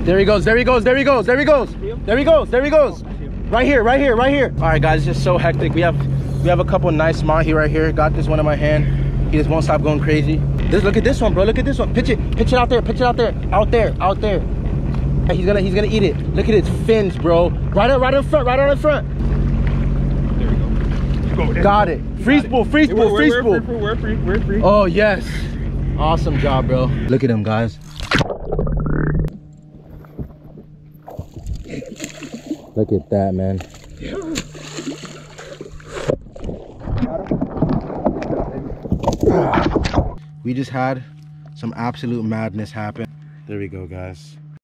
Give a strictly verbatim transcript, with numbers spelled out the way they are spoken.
There he goes, there he goes, there he goes, there he goes. There he goes, there he goes. Right here, right here, right here. All right, guys, it's just so hectic. We have we have a couple nice mahi right here. Got this one in my hand. He just won't stop going crazy. This, look at this one, bro. Look at this one. Pitch it, pitch it out there, pitch it out there, out there, out there. He's gonna, he's gonna eat it. Look at his fins, bro. Right up, right in front, right out in front. There we go. go Got it. Free spool, free spool, free spool. We're free, we're free. Oh yes. Awesome job, bro. Look at him, guys. Look at that, man. We just had some absolute madness happen. There we go, guys.